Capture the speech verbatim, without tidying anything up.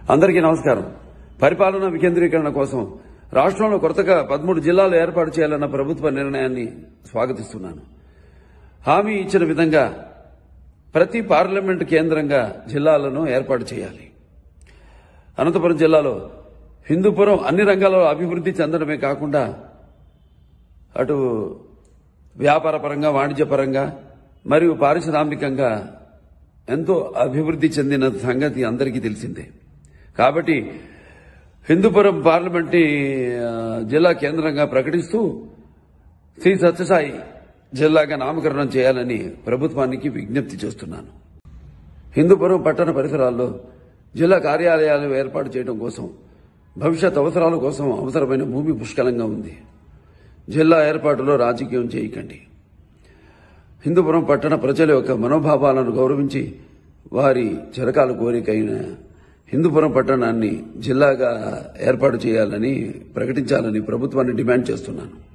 అందరికీ నమస్కారం. పరిపాలన వికేంద్రీకరణ కోసం రాష్ట్రంలో కొత్తగా పదమూడు జిల్లాలు ఏర్పాటు చేయాలన్న ప్రభుత్వ నిర్ణయాన్ని స్వాగతిస్తున్నాను. హామీ ఇచ్చిన విధంగా ప్రతి పార్లమెంటు కేంద్రంగా జిల్లాలను ఏర్పాటు చేయాలి. అనంతపురం జిల్లాలో హిందూపురం అన్ని రంగాల్లో అభివృద్ధి చెందడమే కాకుండా అటు వ్యాపారపరంగా, వాణిజ్యపరంగా మరియు పారిశ్రామికంగా ఎంతో అభివృద్ధి చెందిన సంగతి అందరికీ తెలిసిందే. కాబట్టి హిందూపురం పార్లమెంట్ జిల్లా కేంద్రంగా ప్రకటిస్తూ శ్రీ సత్యసాయి జిల్లాగా నామకరణం చేయాలని ప్రభుత్వానికి విజ్ఞప్తి చేస్తున్నాను. హిందూపురం పట్టణ పరిసరాల్లో జిల్లా కార్యాలయాలు ఏర్పాటు చేయడం కోసం, భవిష్యత్ అవసరాల కోసం అవసరమైన భూమి పుష్కలంగా ఉంది. జిల్లా ఏర్పాటులో రాజకీయం చేయకండి. హిందూపురం పట్టణ ప్రజల యొక్క మనోభావాలను గౌరవించి వారి చిరకాల కోరికైన హిందూపురం పట్టణాన్ని జిల్లాగా ఏర్పాటు చేయాలని ప్రకటించాలని ప్రభుత్వాన్ని డిమాండ్ చేస్తున్నాను.